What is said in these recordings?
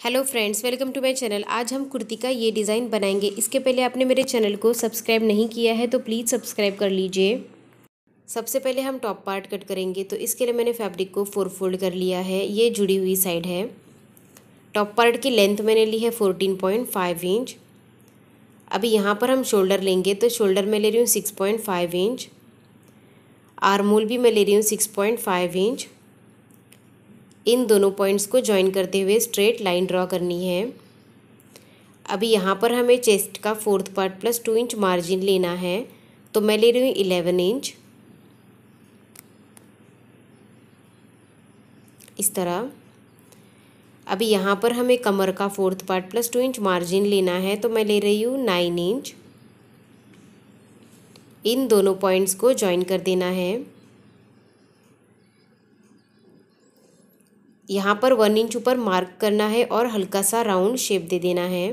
Hello friends, welcome to my channel. आज हम कुर्ती का ये डिज़ाइन बनाएंगे। इसके पहले आपने मेरे चैनल को सब्सक्राइब नहीं किया है तो प्लीज़ सब्सक्राइब कर लीजिए। सबसे पहले हम टॉप पार्ट कट करेंगे, तो इसके लिए मैंने फैब्रिक को 4 फोल्ड कर लिया है। ये जुड़ी हुई साइड है। टॉप पार्ट की लेंथ मैंने ली है 14.5 इंच। अभी यहाँ पर हम शोल्डर लेंगे, तो शोल्डर मैं ले रही हूँ 6.5 इंच। आर्म होल भी मैं ले रही हूँ 6.5 इंच। इन दोनों पॉइंट्स को ज्वाइन करते हुए स्ट्रेट लाइन ड्रॉ करनी है। अभी यहाँ पर हमें चेस्ट का 4th part plus 2 inch margin लेना है, तो मैं ले रही हूँ 11 इंच। इस तरह। अभी यहाँ पर हमें कमर का 4th part plus 2 inch margin लेना है, तो मैं ले रही हूँ 9 इंच। इन दोनों पॉइंट्स को ज्वाइन कर देना है। यहाँ पर 1 इंच ऊपर मार्क करना है और हल्का सा राउंड शेप दे देना है।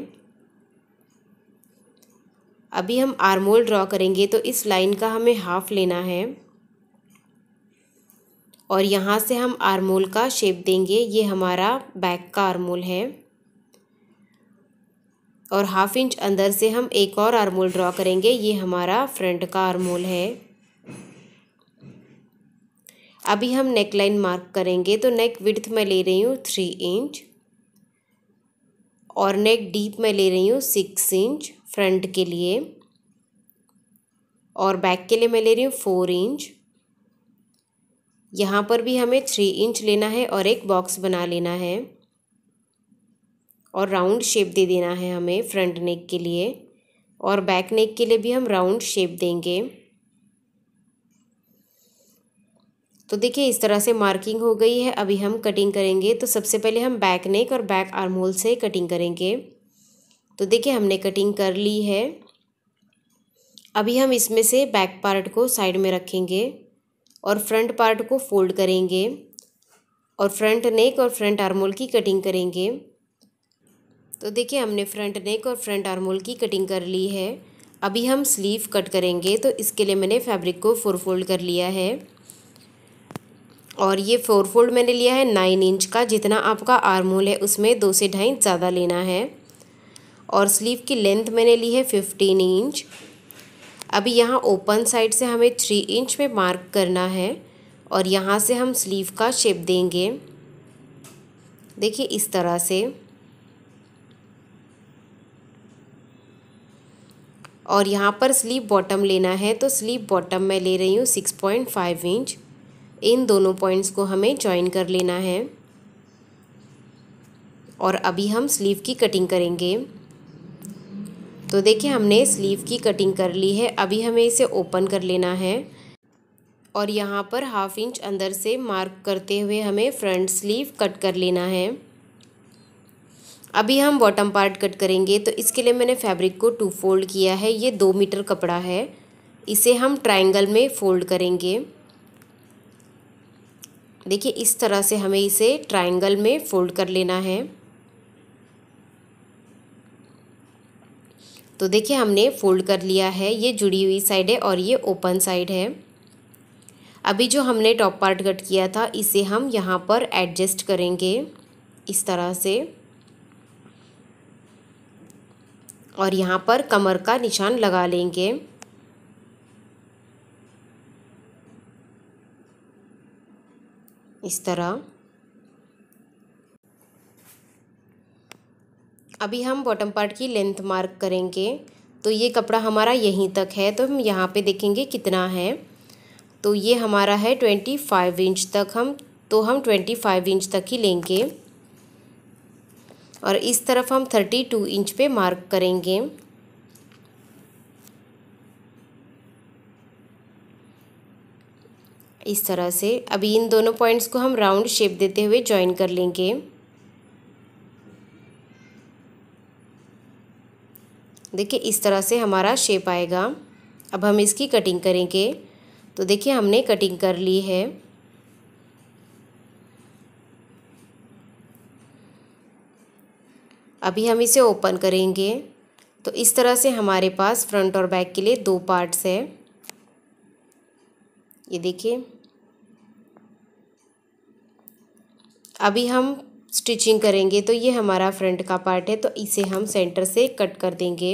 अभी हम आर्म होल ड्रॉ करेंगे, तो इस लाइन का हमें हाफ लेना है और यहाँ से हम आर्म होल का शेप देंगे। ये हमारा बैक का आर्म होल है और हाफ इंच अंदर से हम एक और आर्म होल ड्रॉ करेंगे। ये हमारा फ्रंट का आर्म होल है। अभी हम नेक लाइन मार्क करेंगे, तो नेक विड्थ मैं ले रही हूँ 3 इंच और नेक डीप मैं ले रही हूँ 6 इंच फ्रंट के लिए, और बैक के लिए मैं ले रही हूँ 4 इंच। यहाँ पर भी हमें 3 इंच लेना है और एक बॉक्स बना लेना है और राउंड शेप दे देना है हमें फ्रंट नेक के लिए, और बैक नेक के लिए भी हम राउंड शेप देंगे। तो देखिए, इस तरह से मार्किंग हो गई है। अभी हम कटिंग करेंगे, तो सबसे पहले हम बैक नेक और बैक आर्म होल से कटिंग करेंगे। तो देखिए, हमने कटिंग कर ली है। अभी हम इसमें से बैक पार्ट को साइड में रखेंगे और फ्रंट पार्ट को फोल्ड करेंगे और फ्रंट नेक और फ्रंट आर्म होल की कटिंग करेंगे। तो देखिए, हमने फ्रंट नेक और फ्रंट आर्म होल की कटिंग कर ली है। अभी हम स्लीव कट करेंगे, तो इसके लिए मैंने फैब्रिक को 4 फोल्ड कर लिया है और ये 4 फोल्ड मैंने लिया है 9 इंच का। जितना आपका आर्म होल है उसमें 2 से 2.5 इंच ज़्यादा लेना है, और स्लीव की लेंथ मैंने ली है 15 इंच। अभी यहाँ ओपन साइड से हमें 3 इंच में मार्क करना है और यहाँ से हम स्लीव का शेप देंगे। देखिए, इस तरह से। और यहाँ पर स्लीव बॉटम लेना है, तो स्लीव बॉटम मैं ले रही हूँ 6.5 इंच। इन दोनों पॉइंट्स को हमें ज्वाइन कर लेना है और अभी हम स्लीव की कटिंग करेंगे। तो देखिए, हमने स्लीव की कटिंग कर ली है। अभी हमें इसे ओपन कर लेना है और यहाँ पर हाफ इंच अंदर से मार्क करते हुए हमें फ्रंट स्लीव कट कर लेना है। अभी हम बॉटम पार्ट कट करेंगे, तो इसके लिए मैंने फैब्रिक को 2 फोल्ड किया है। ये 2 मीटर कपड़ा है। इसे हम ट्रायंगल में फोल्ड करेंगे। देखिए, इस तरह से हमें इसे ट्रायंगल में फोल्ड कर लेना है। तो देखिए, हमने फोल्ड कर लिया है। ये जुड़ी हुई साइड है और ये ओपन साइड है। अभी जो हमने टॉप पार्ट कट किया था, इसे हम यहाँ पर एडजस्ट करेंगे इस तरह से, और यहाँ पर कमर का निशान लगा लेंगे। इस तरह। अभी हम बॉटम पार्ट की लेंथ मार्क करेंगे, तो ये कपड़ा हमारा यहीं तक है, तो हम यहाँ पे देखेंगे कितना है। तो ये हमारा है 25 इंच तक। हम 25 इंच तक ही लेंगे और इस तरफ हम 32 इंच पे मार्क करेंगे। इस तरह से। अभी इन दोनों पॉइंट्स को हम राउंड शेप देते हुए ज्वाइन कर लेंगे। देखिए, इस तरह से हमारा शेप आएगा। अब हम इसकी कटिंग करेंगे। तो देखिए, हमने कटिंग कर ली है। अभी हम इसे ओपन करेंगे, तो इस तरह से हमारे पास फ्रंट और बैक के लिए 2 पार्ट्स है। ये देखिए। अभी हम स्टिचिंग करेंगे। तो ये हमारा फ्रंट का पार्ट है, तो इसे हम सेंटर से कट कर देंगे।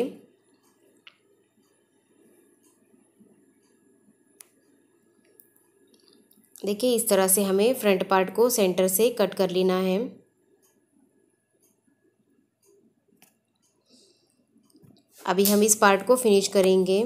देखिए इस तरह से हमें फ्रंट पार्ट को सेंटर से कट कर लेना है। अभी हम इस पार्ट को फिनिश करेंगे।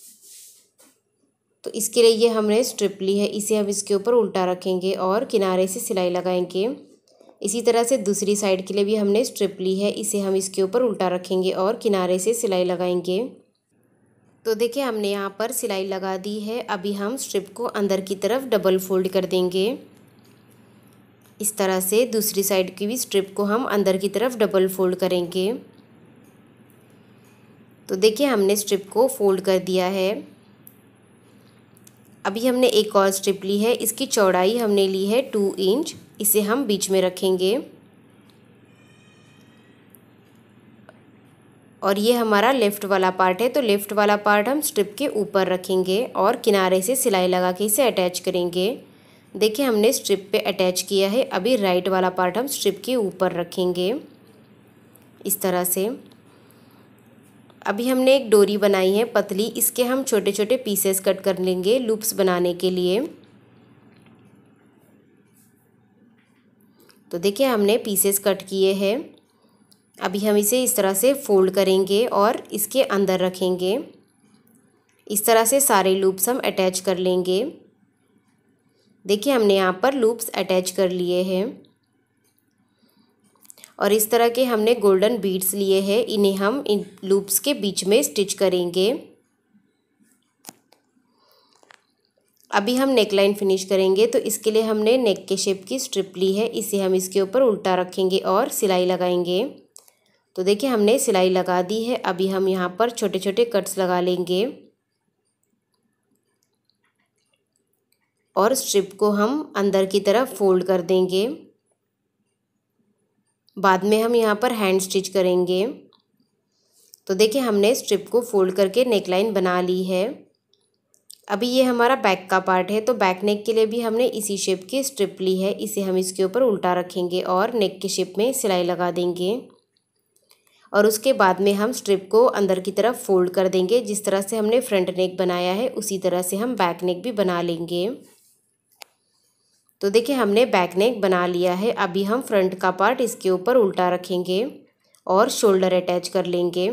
तो इसके लिए ये हमने स्ट्रिप ली है, इसे हम इसके ऊपर उल्टा रखेंगे और किनारे से सिलाई लगाएंगे। इसी तरह से दूसरी साइड के लिए भी हमने स्ट्रिप ली है, इसे हम इसके ऊपर उल्टा रखेंगे और किनारे से सिलाई लगाएंगे। तो देखिए हमने यहाँ पर सिलाई लगा दी है। अभी हम स्ट्रिप को अंदर की तरफ डबल फोल्ड कर देंगे। इस तरह से दूसरी साइड की भी स्ट्रिप को हम अंदर की तरफ डबल फोल्ड करेंगे। तो देखिए हमने स्ट्रिप को फोल्ड कर दिया है। अभी हमने एक और स्ट्रिप ली है, इसकी चौड़ाई हमने ली है 2 इंच। इसे हम बीच में रखेंगे और ये हमारा लेफ़्ट वाला पार्ट है, तो लेफ़्ट वाला पार्ट हम स्ट्रिप के ऊपर रखेंगे और किनारे से सिलाई लगा के इसे अटैच करेंगे। देखिए हमने स्ट्रिप पे अटैच किया है। अभी राइट वाला पार्ट हम स्ट्रिप के ऊपर रखेंगे इस तरह से। अभी हमने एक डोरी बनाई है पतली, इसके हम छोटे छोटे पीसेस कट कर लेंगे लूप्स बनाने के लिए। तो देखिए हमने पीसेस कट किए हैं। अभी हम इसे इस तरह से फोल्ड करेंगे और इसके अंदर रखेंगे। इस तरह से सारे लूप्स हम अटैच कर लेंगे। देखिए हमने यहाँ पर लूप्स अटैच कर लिए हैं और इस तरह के हमने गोल्डन बीड्स लिए हैं, इन्हें हम इन लूप्स के बीच में स्टिच करेंगे। अभी हम नेकलाइन फिनिश करेंगे। तो इसके लिए हमने नेक के शेप की स्ट्रिप ली है, इसे हम इसके ऊपर उल्टा रखेंगे और सिलाई लगाएंगे। तो देखिए हमने सिलाई लगा दी है। अभी हम यहाँ पर छोटे छोटे कट्स लगा लेंगे और स्ट्रिप को हम अंदर की तरफ फोल्ड कर देंगे। बाद में हम यहाँ पर हैंड स्टिच करेंगे। तो देखिए हमने स्ट्रिप को फोल्ड करके नेकलाइन बना ली है। अभी ये हमारा बैक का पार्ट है, तो बैक नेक के लिए भी हमने इसी शेप की स्ट्रिप ली है, इसे हम इसके ऊपर उल्टा रखेंगे और नेक के शेप में सिलाई लगा देंगे। और उसके बाद में हम स्ट्रिप को अंदर की तरफ फोल्ड कर देंगे। जिस तरह से हमने फ्रंट नेक बनाया है उसी तरह से हम बैक नेक भी बना लेंगे। तो देखिए हमने बैक नेक बना लिया है। अभी हम फ्रंट का पार्ट इसके ऊपर उल्टा रखेंगे और शोल्डर अटैच कर लेंगे।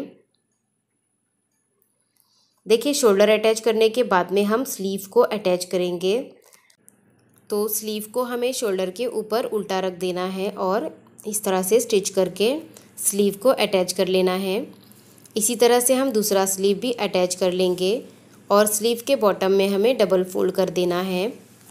देखिए शोल्डर अटैच करने के बाद में हम स्लीव को अटैच करेंगे। तो स्लीव को हमें शोल्डर के ऊपर उल्टा रख देना है और इस तरह से स्टिच करके स्लीव को अटैच कर लेना है। इसी तरह से हम दूसरा स्लीव भी अटैच कर लेंगे और स्लीव के बॉटम में हमें डबल फोल्ड कर देना है।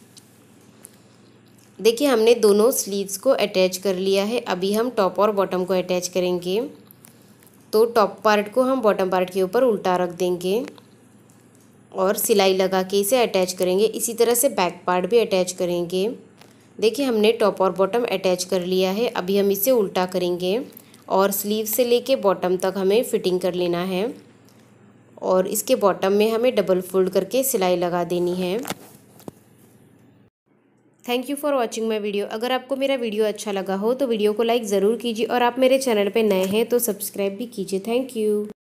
देखिए हमने दोनों स्लीव्स को अटैच कर लिया है। अभी हम टॉप और बॉटम को अटैच करेंगे। तो टॉप पार्ट को हम बॉटम पार्ट के ऊपर उल्टा रख देंगे और सिलाई लगा के इसे अटैच करेंगे। इसी तरह से बैक पार्ट भी अटैच करेंगे। देखिए हमने टॉप और बॉटम अटैच कर लिया है। अभी हम इसे उल्टा करेंगे और स्लीव से लेके बॉटम तक हमें फिटिंग कर लेना है और इसके बॉटम में हमें डबल फोल्ड करके सिलाई लगा देनी है। Thank you for watching my video. अगर आपको मेरा वीडियो अच्छा लगा हो तो वीडियो को लाइक ज़रूर कीजिए और आप मेरे चैनल पे नए हैं तो सब्सक्राइब भी कीजिए। Thank you.